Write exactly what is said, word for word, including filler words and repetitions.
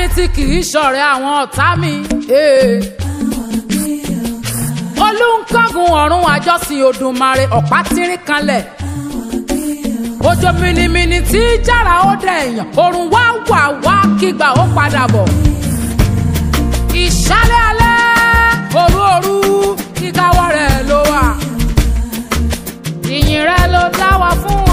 mi tí kì í ṣọ̀rẹ́ àwọn ọ̀tá mi. olùkọ́gun ọ̀run àjọsìn Òdùmarè ọ̀pá tírín kanlẹ̀. òjò mìnìmìnì tí jára ó dẹ̀ èèyàn òrùn wá wà wá kígbà ó padà bọ̀. ìṣálẹ̀ alẹ́ òru òru kíkáwọ́ rẹ̀ ló wà. ìyìn rẹ̀ ló dá wa fún